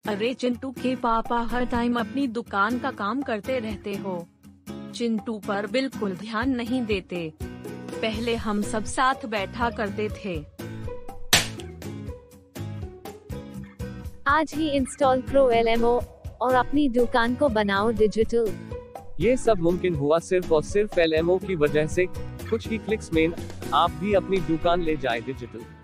अरे चिंटू के पापा हर टाइम अपनी दुकान का काम करते रहते हो। चिंटू पर बिल्कुल ध्यान नहीं देते। पहले हम सब साथ बैठा करते थे। आज ही इंस्टॉल प्रो LMO और अपनी दुकान को बनाओ डिजिटल। ये सब मुमकिन हुआ सिर्फ और सिर्फ LMO की वजह से। कुछ ही क्लिक्स में आप भी अपनी दुकान ले जाए डिजिटल।